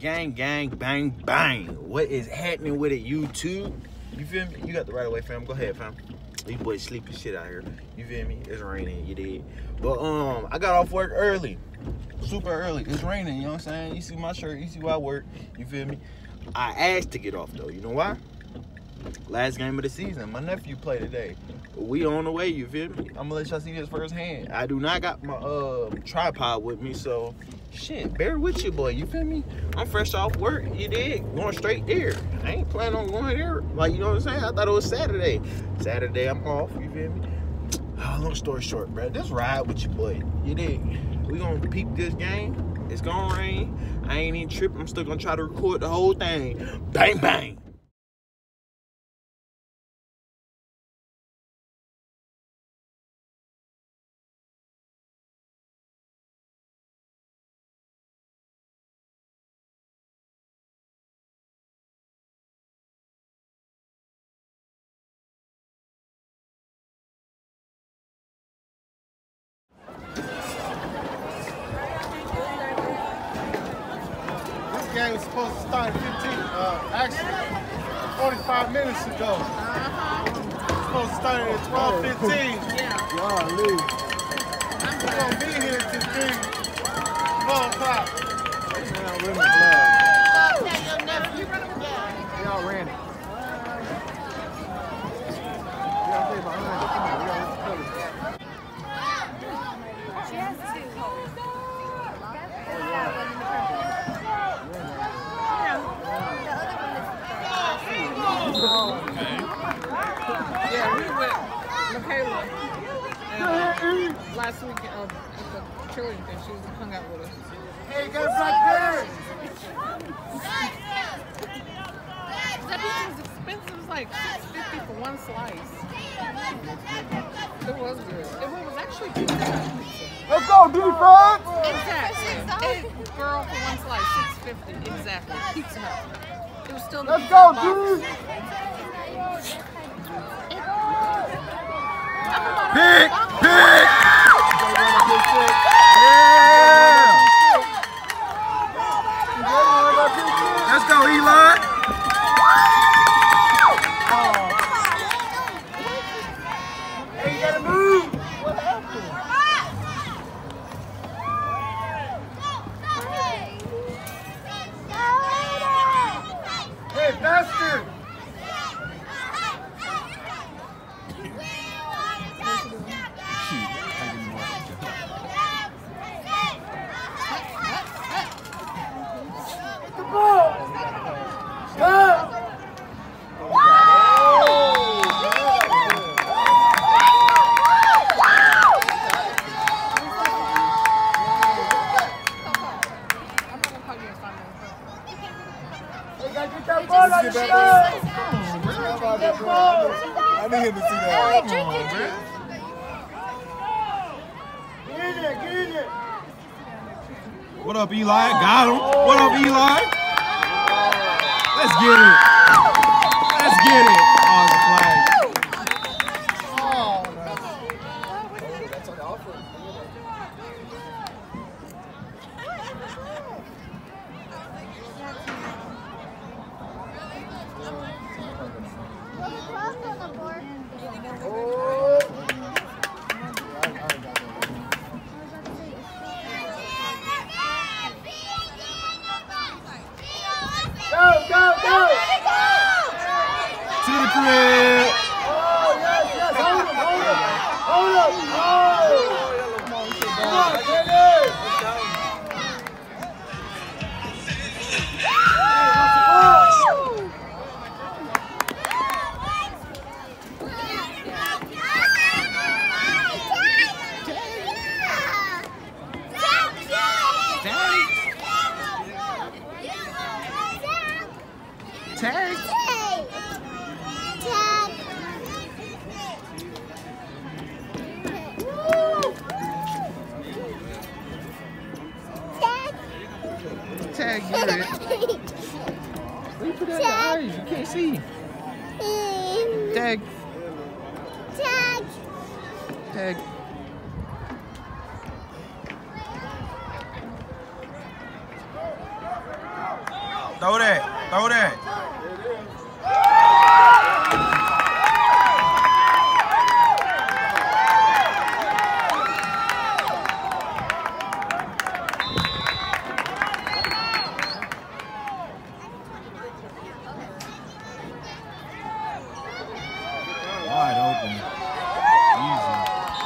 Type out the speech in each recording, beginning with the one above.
Gang, gang, bang, bang. What is happening with it, YouTube? You feel me? You got the right away, fam. Go ahead, fam. These boys sleeping shit out here. You feel me? It's raining, you did. But I got off work early. Super early. It's raining, you know what I'm saying? You see my shirt, you see where I work. You feel me? I asked to get off though. You know why? Last game of the season. My nephew played today. We on the way, you feel me? I'm gonna let y'all see this firsthand. I do not got my tripod with me, so shit, bear with you, boy. You feel me? I'm fresh off work, you dig? Going straight there. I ain't planning on going there. Like, you know what I'm saying? I thought it was Saturday. Saturday, I'm off, you feel me? Long story short, bro. Just ride with your boy. You dig? We gonna peep this game. It's gonna rain. I ain't even tripping. I'm still gonna try to record the whole thing. Bang, bang. Game was supposed to start at 45 minutes ago. It's supposed to start at 12:15. Yeah. Golly. We're gonna be here till 4 o'clock. Y'all ran it. Y'all stay behind it. Come on, we gotta cover it. She has two. Yeah, we went, Michaela, and last week at the cheerleading thing, she hung out with us. Hey, you got a blackberry! That was expensive. It was like $6.50 for one slice. It was good. It was actually good. Let's go, defense! Exactly. Girl, for one slice, $6.50. Exactly. Pizza Hut. It was still in the Let's pizza go, box. dude! Pick! Pick! Yeah! Let's go, Eli! Hey, you gotta move! What happened? Hey, faster! The ball! Stop! Hey, gotta get that ball out of the I need him to see that. Come on, man. Get in there, get in there. What up, Eli? Got him. What up, Eli? Let's get it. Let's get it. Oh, the flag. That's on the offense. Go, go, go! To the crib. Oh, yes, yes. Hold him, hold him. Hold him. Oh! Come on, get it! Tag. Tag, get it. Where you put that in the eyes? You can't see. Tag. Tag. Throw that. Throw that. Wide open. Easy.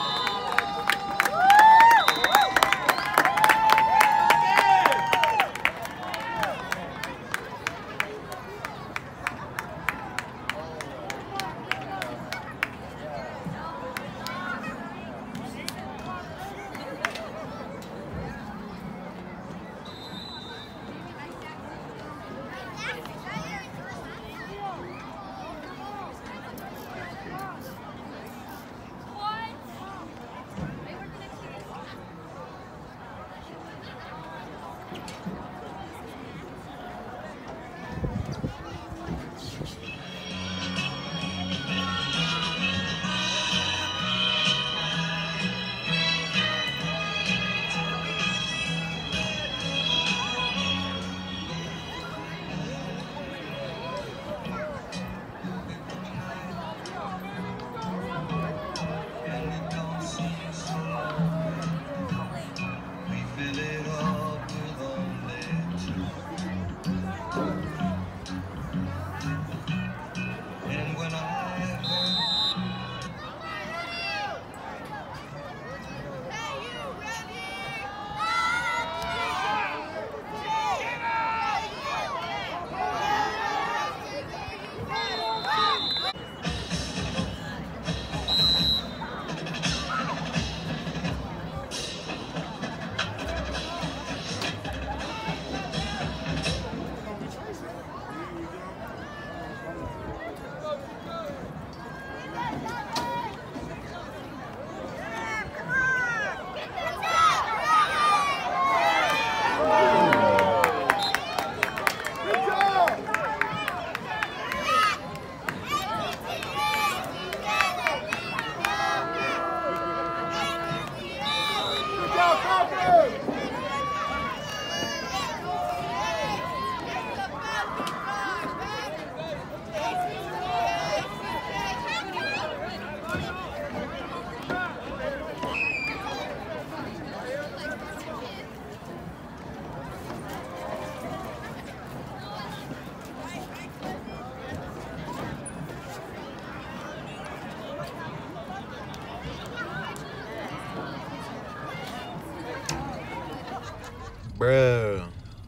Bruh.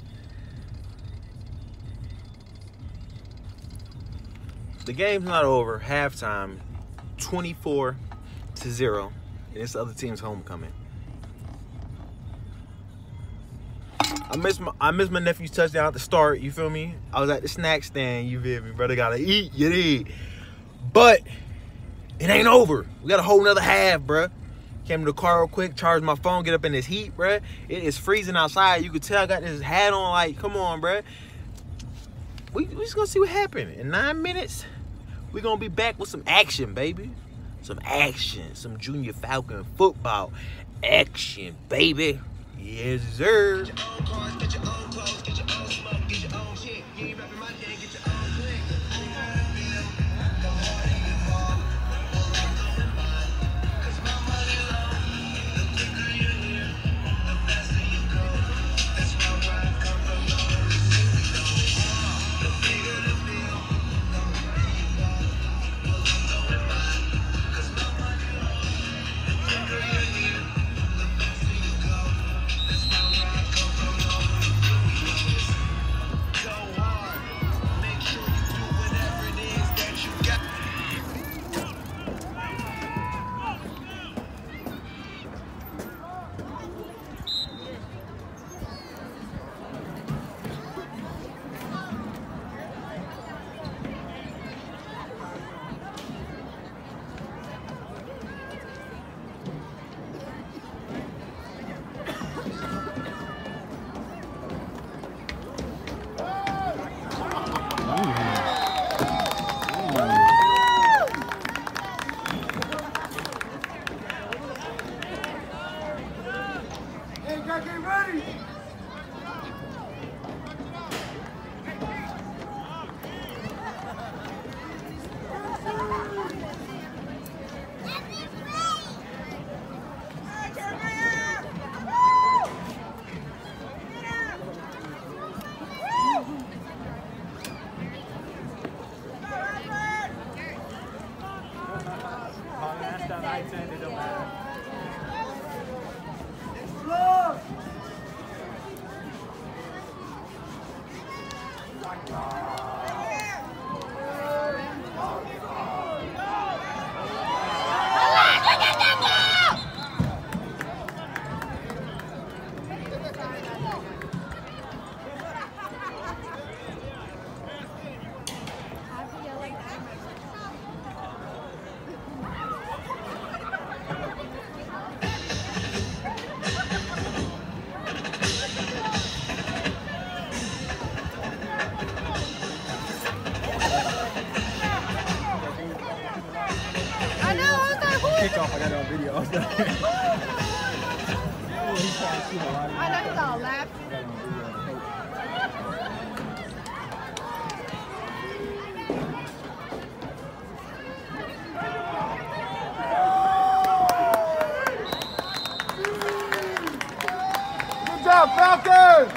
The game's not over. Halftime, 24-0. And this other team's homecoming. I miss my nephew's touchdown at the start, you feel me? I was at the snack stand, you feel me? Brother gotta eat, you need. But it ain't over. We got a whole nother half, bruh. Came to the car real quick, charged my phone, get up in this heat, bruh. It is freezing outside. You could tell I got this hat on, like, come on, bruh. We just gonna see what happened. In 9 minutes, we gonna be back with some action, baby. Some action, some Junior Falcon football action, baby. Yes, sir. Kickoff, I got it on video. I know he's all laughing. Good job, Falcons!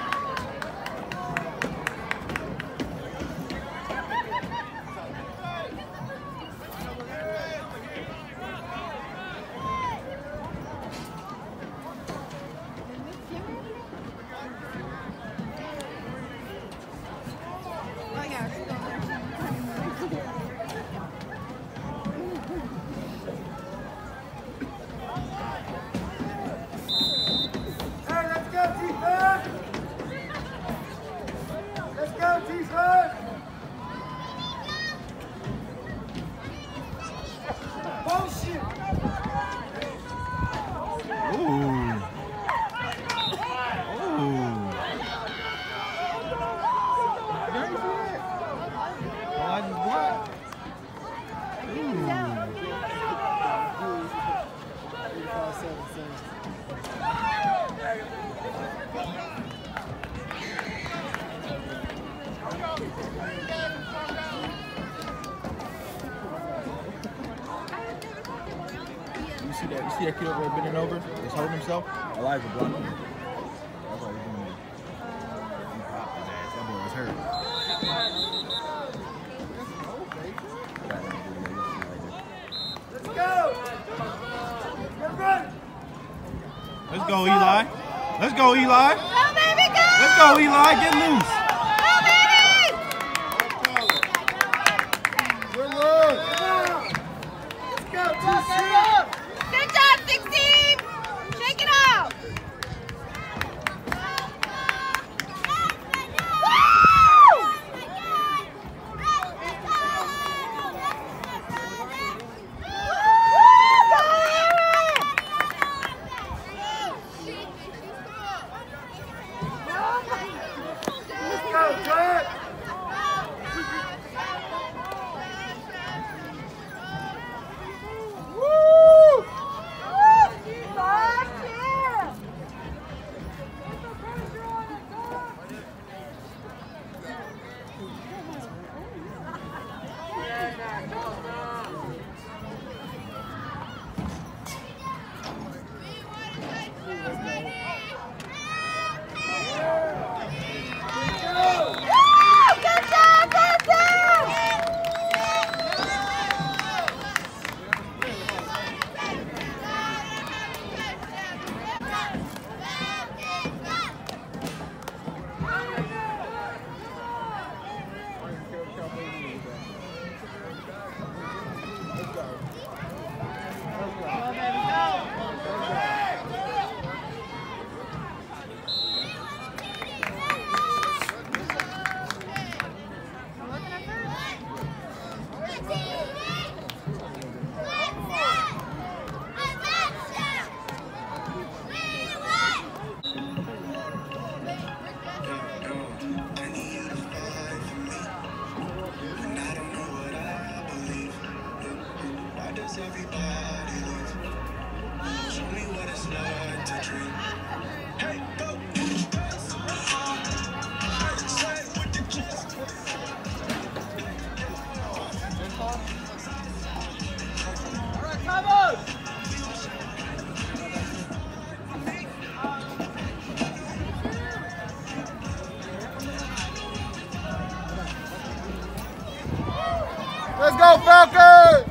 You see that kid over there bending over? He's holding himself? Elijah blocking him. That's why he's doing it. He popped his ass. That boy was hurt. Let's go! Get ready! Let's go, Eli. Let's go, Eli. Go, baby, go! Let's go, Eli. Get loose. Go, baby! Good work! Let's go, TC! Good job, 16! Shake it out! Woo! Let's go, Jack! Let's go, Falcons!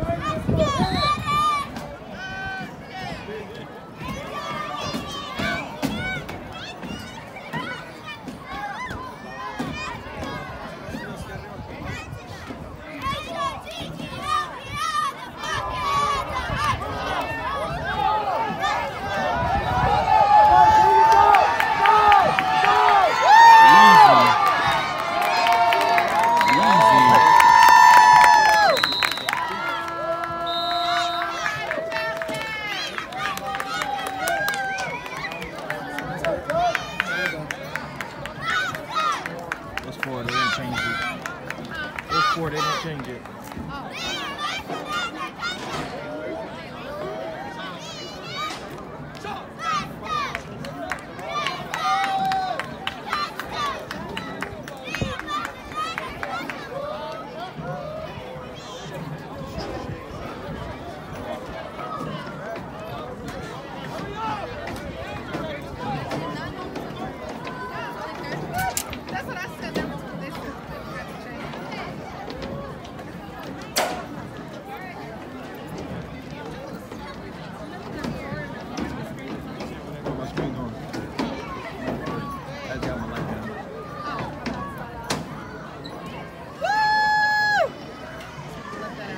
4. They didn't change it. It was 4. They didn't change it. That's what I said. They said they had to change My screen's on. That's got my light down. Let that out.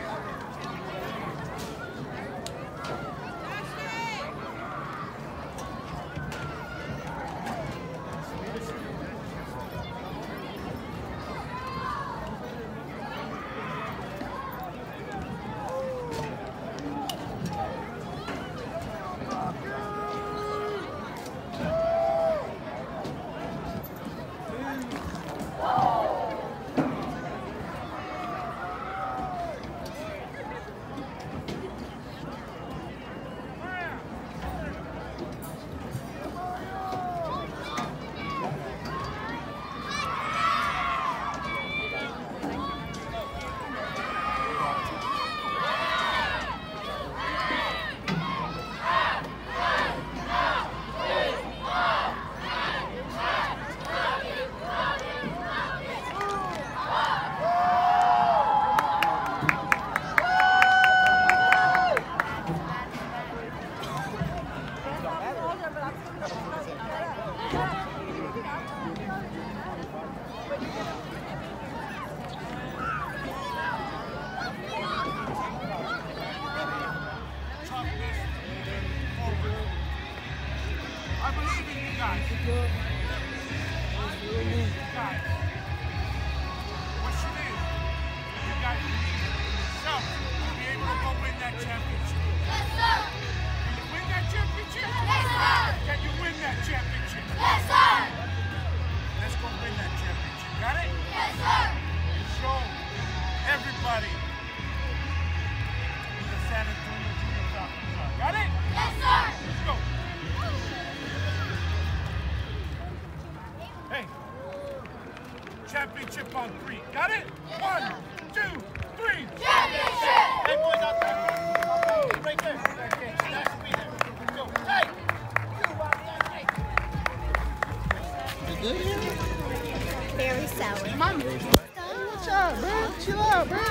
I believe in you guys. Guys, what's your name? You guys believe in yourself to be able to go win that championship. Yes, sir. Can you win that championship? Yes, sir. Can you win that championship? Yes, sir. Let's go win that championship. Got it? Yes, sir. And show everybody who the San Antonio Junior Falcons are. Got it? Yes, sir. Let's go. Hey, championship on 3. Got it? 1, 2, 3. Championship. Hey, boys out there. Right there. That should be there. Go. Hey. Very sour. What's up, bro? Chill out, bro.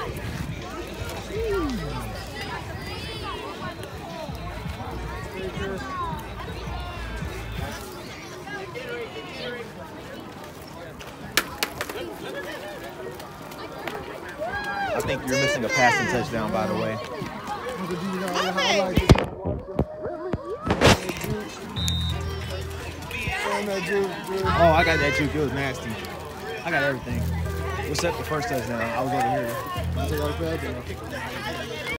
I think you're missing a passing touchdown, by the way. Oh, I got that juke. It was nasty. I got everything. Except the first touchdown. I was over here.